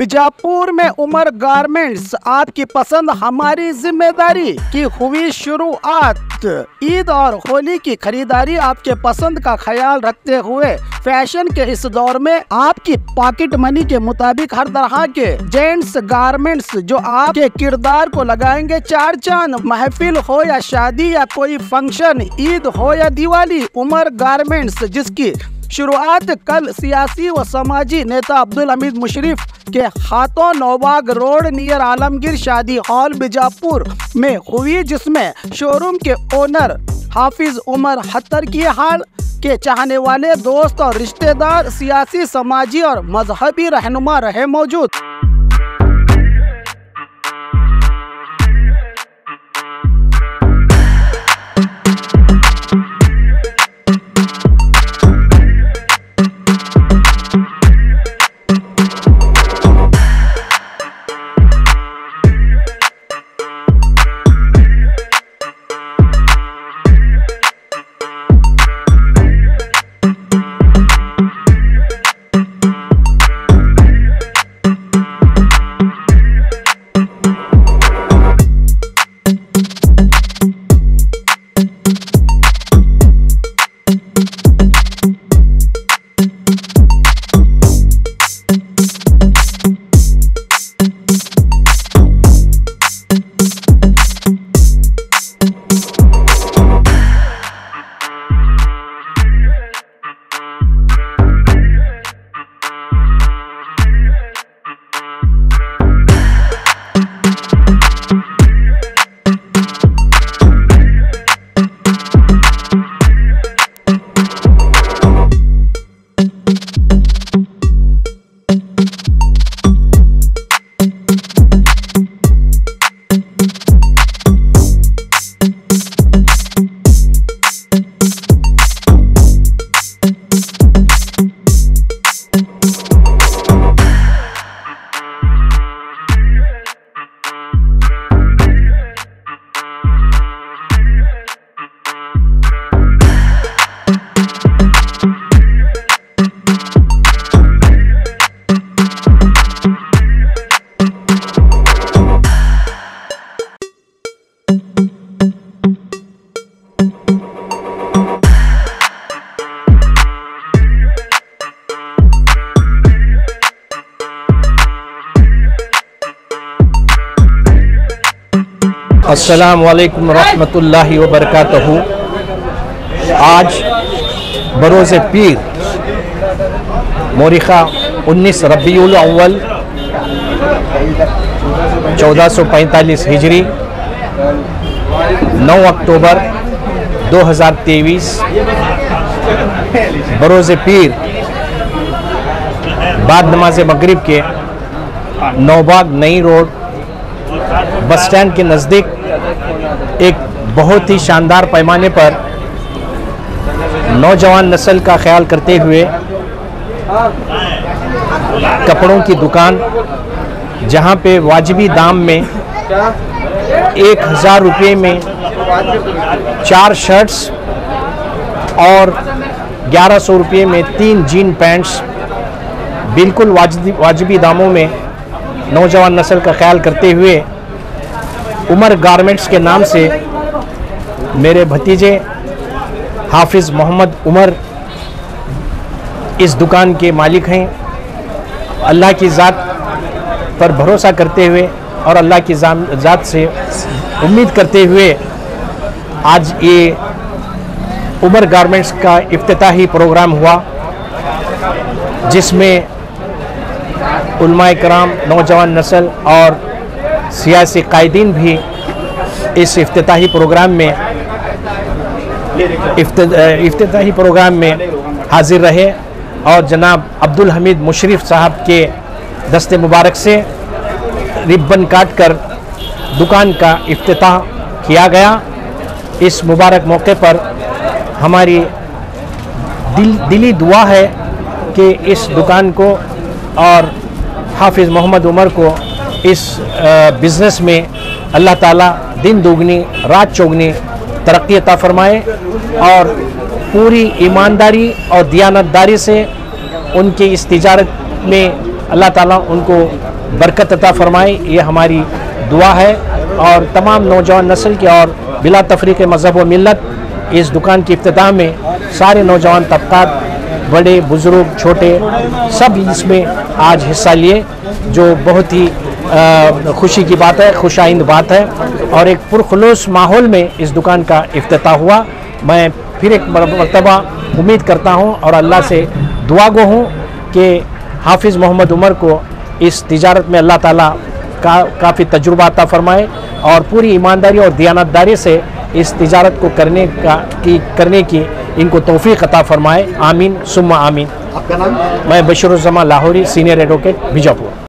बीजापुर में उमर गारमेंट्स, आपकी पसंद हमारी जिम्मेदारी की हुई शुरुआत। ईद और होली की खरीदारी आपके पसंद का ख्याल रखते हुए फैशन के इस दौर में आपकी पॉकेट मनी के मुताबिक हर तरह के जेंट्स गारमेंट्स जो आपके किरदार को लगाएंगे चार चांद। महफिल हो या शादी या कोई फंक्शन, ईद हो या दिवाली, उमर गारमेंट्स जिसकी शुरुआत कल सियासी व समाजी नेता अब्दुल हमीद मुशर्रफ के हाथों नौबाग रोड नियर आलमगीर शादी हॉल बीजापुर में हुई, जिसमें शोरूम के ओनर हाफिज उमर हत्तर की हाल के चाहने वाले दोस्त और रिश्तेदार, सियासी समाजी और मजहबी रहनुमा रहे मौजूद। अस्सलामु अलैकुम रहमतुल्लाहि व बरकातहू। आज बरोज़ पीर मोरिखा 19 रबीउल अव्वल 1445 हिजरी 9 अक्टूबर 2023 बरोज़ पीर बाद नमाज मगरिब के नौबाग नई रोड बस स्टैंड के नज़दीक एक बहुत ही शानदार पैमाने पर नौजवान नस्ल का ख्याल करते हुए कपड़ों की दुकान, जहां पे वाजिबी दाम में 1000 रुपये में 4 शर्ट्स और 1100 रुपये में 3 जीन पैंट्स बिल्कुल वाजिबी दामों में नौजवान नस्ल का ख्याल करते हुए उमर गारमेंट्स के नाम से मेरे भतीजे हाफिज मोहम्मद उमर इस दुकान के मालिक हैं। अल्लाह की ज़ात पर भरोसा करते हुए और अल्लाह की ज़ात से उम्मीद करते हुए आज ये उमर गारमेंट्स का इफ्तिताही प्रोग्राम हुआ, जिसमें उलमाए कराम, नौजवान नस्ल और सियासी कायदीन भी इस इफ्तिताही प्रोग्राम में हाजिर रहे और जनाब अब्दुल हमीद मुशर्रफ साहब के दस्ते मुबारक से रिबन काट कर दुकान का इफ्तिताह किया गया। इस मुबारक मौके पर हमारी दिली दुआ है कि इस दुकान को और हाफिज़ मोहम्मद उमर को इस बिज़नेस में अल्लाह ताला दिन दुगनी रात चौगनी तरक्की अता फरमाए और पूरी ईमानदारी और दियानतदारी से उनकी इस तिजारत में अल्लाह ताला उनको बरकत अता फरमाए, ये हमारी दुआ है। और तमाम नौजवान नस्ल के और बिला तफरीक मज़हब व मिल्लत इस दुकान की इफ्तिताह में सारे नौजवान तबक़ात, बड़े बुज़ुर्ग छोटे सब इसमें आज हिस्सा लिए, जो बहुत ही खुशी की बात है, खुशाइंद बात है। और एक पुरखुलूस माहौल में इस दुकान का इफ्तिताह हुआ। मैं फिर एक मरतबा उम्मीद करता हूँ और अल्लाह से दुआ गो हूँ कि हाफिज़ मोहम्मद उमर को इस तिजारत में अल्लाह ताला काफ़ी तजुर्बा अता फरमाए और पूरी ईमानदारी और दियानतदारी से इस तिजारत को करने की इनको तौफीक अता फरमाए। आमीन सुम्मा आमीन। आपका नाम? मैं बशीरुज़्ज़मान लाहौरी, सीनियर एडवोकेट, बीजापुर।